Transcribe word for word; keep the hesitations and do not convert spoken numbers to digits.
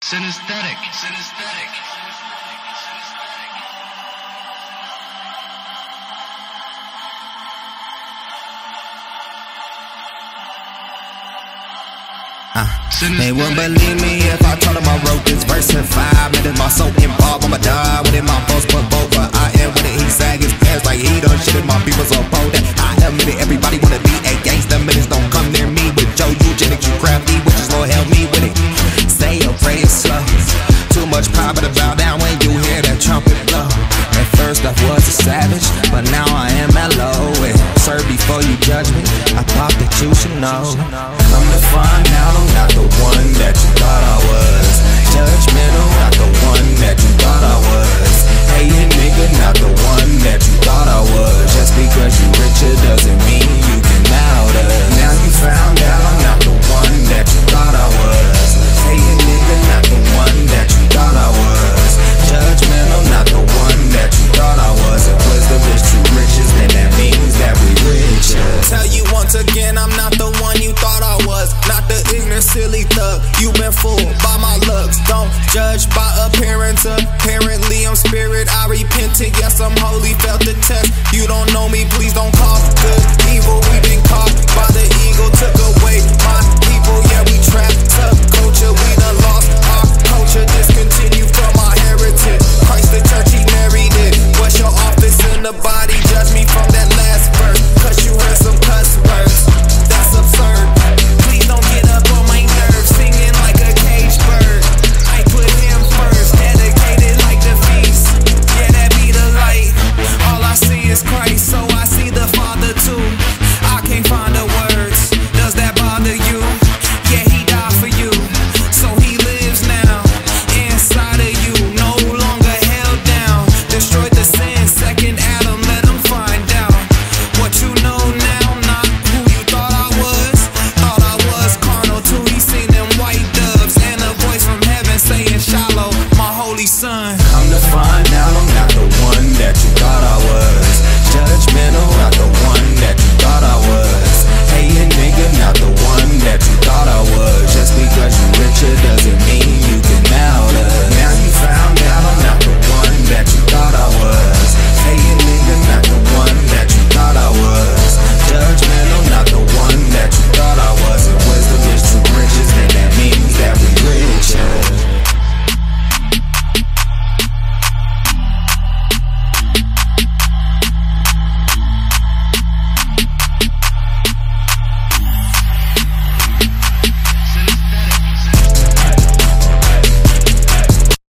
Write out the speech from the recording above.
Synesthetic. Synesthetic. Uh, they wouldn't believe me if I told them I wrote this verse in five minutes. My soul involved, I'ma die with it. My boss put both, but I am with it. He sag his pants like he done shit. My people's on both that. I admit it, everybody wanna be a gangsta. Minutes don't come near me with Joe Eugenics. You crafty, which is Lord help me with it. Say your praise slow. Too much power to bow down when you hear that trumpet blow. At first I was a savage, but now I am mellow. And sir, before you judge me, I thought that you should know. Come to find out I'm not the one that you thought I was. Judgmental, not the one that you thought I was. Hating nigga, not the one that you thought I was. Just because you richer doesn't mean you can out us. Now you found out I'm not the one that you thought I was. Hating nigga, not the one that you thought I was. Judgmental, not the one that you thought I was. If wisdom is true riches, then that means that we richer. Tell you once again, I'm not the one you thought I was. Not the ignorant, silly thug. You been fooled by my looks. Don't judge by appearance. Apparently I'm spirit, I repented. Yes, I'm holy, felt the test. You don't know me, please don't call